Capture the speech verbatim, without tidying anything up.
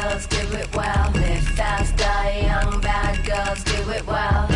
girls do it well. Live fast, die young, bad girls do it well.